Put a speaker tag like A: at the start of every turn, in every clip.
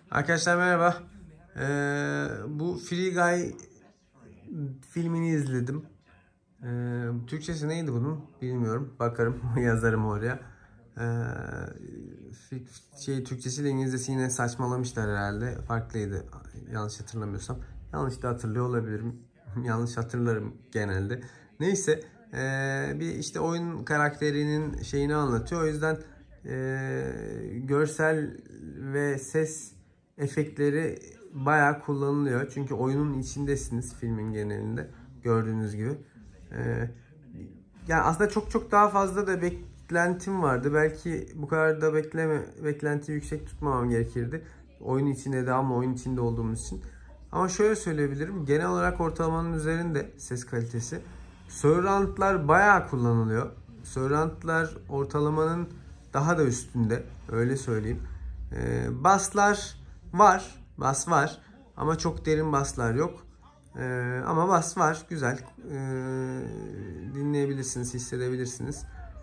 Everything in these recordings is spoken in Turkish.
A: Arkadaşlar merhaba. Bu Free Guy filmini izledim. Türkçesi neydi bunun bilmiyorum. Bakarım yazarım oraya. Türkçesiyle İngilizcesi yine saçmalamışlar herhalde. Farklıydı yanlış hatırlamıyorsam. Yanlış da hatırlıyor olabilirim. Yanlış hatırlarım genelde. Neyse bir işte oyun karakterinin şeyini anlatıyor. O yüzden görsel ve ses efektleri bayağı kullanılıyor. Çünkü oyunun içindesiniz filmin genelinde gördüğünüz gibi. Ee, Yani aslında çok daha fazla da beklentim vardı. Belki bu kadar da beklenti yüksek tutmamam gerekirdi. Oyun içinde de ama oyun içinde olduğumuz için. Ama şöyle söyleyebilirim. Genel olarak ortalamanın üzerinde ses kalitesi. Surround'lar bayağı kullanılıyor. Surround'lar ortalamanın daha da üstünde. Öyle söyleyeyim. Basslar var. Bass var. Ama çok derin basslar yok. Ama bass var. Güzel. Dinleyebilirsiniz, hissedebilirsiniz.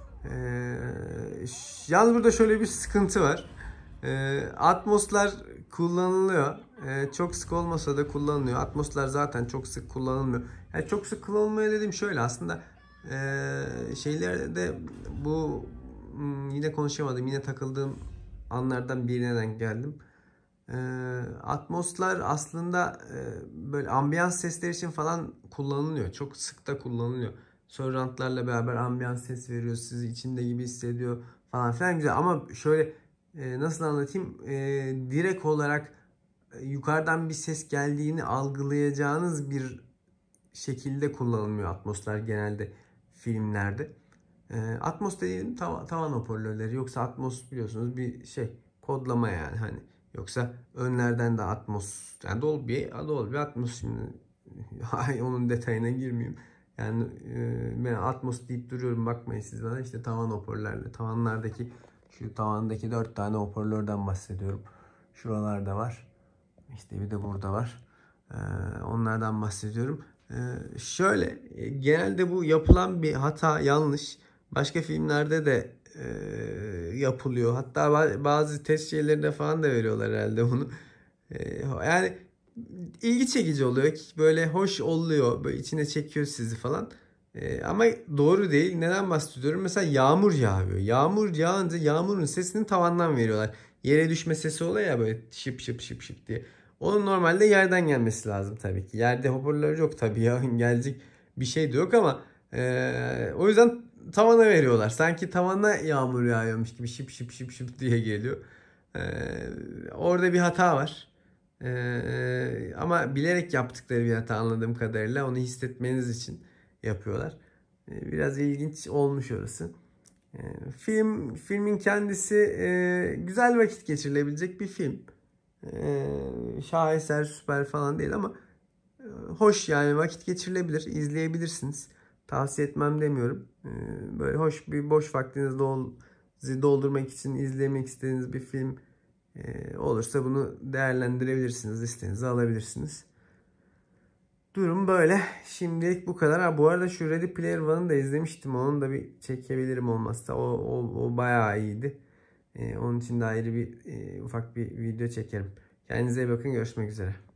A: Yalnız burada şöyle bir sıkıntı var. Atmoslar kullanılıyor. Çok sık olmasa da kullanılıyor. Atmoslar zaten çok sık kullanılmıyor. Yani çok sık kullanılmıyor dediğim şöyle aslında şeylerde bu yine konuşamadım. Yine takıldığım anlardan birine denk geldim. Atmoslar aslında böyle ambiyans sesler için falan kullanılıyor. Çok sık da kullanılıyor. Surround'larla beraber ambiyans ses veriyor. Sizi içinde gibi hissediyor falan filan güzel. Ama şöyle nasıl anlatayım? Direkt olarak yukarıdan bir ses geldiğini algılayacağınız bir şekilde kullanılmıyor atmoslar genelde filmlerde. Atmos dediğim tavan hoparlörleri. Yoksa Atmos biliyorsunuz bir şey kodlama yani hani. Yoksa önlerden de Atmos yani Dolby Atmos şimdi onun detayına girmeyeyim. Yani ben Atmos deyip duruyorum bakmayın siz bana işte tavan hoparlörlerle tavanlardaki şu tavandaki 4 tane hoparlörden bahsediyorum. Şuralarda var. İşte bir de burada var. Onlardan bahsediyorum. Şöyle genelde bu yapılan bir hata yanlış. Başka filmlerde de yapılıyor. Hatta bazı test şeylerinde falan da veriyorlar herhalde bunu. Yani ilgi çekici oluyor. Böyle hoş oluyor. Böyle içine çekiyor sizi falan. Ama doğru değil. Neden bahsediyorum? Mesela yağmur yağıyor. Yağmur yağınca yağmurun sesini tavandan veriyorlar. Yere düşme sesi oluyor ya böyle şıp şıp şıp şıp diye. Onun normalde yerden gelmesi lazım tabii ki. Yerde hoparlör yok tabii ya. Gelecek bir şey de yok ama o yüzden tavana veriyorlar. Sanki tavana yağmur yağıyormuş gibi şıp şıp şıp şıp diye geliyor. Orada bir hata var. Ama bilerek yaptıkları bir hata anladığım kadarıyla onu hissetmeniz için yapıyorlar. Biraz ilginç olmuş orası. Filmin kendisi güzel vakit geçirilebilecek bir film. Şaheser süper falan değil ama hoş yani vakit geçirilebilir, izleyebilirsiniz. Tavsiye etmem demiyorum. Böyle hoş bir boş vaktinizi doldurmak için izlemek istediğiniz bir film olursa bunu değerlendirebilirsiniz, listenize alabilirsiniz. Durum böyle. Şimdilik bu kadar. Ha, bu arada şu Ready Player One'ı da izlemiştim. Onu da bir çekebilirim olmazsa. O bayağı iyiydi. Onun için de ayrı bir ufak bir video çekerim. Kendinize iyi bakın. Görüşmek üzere.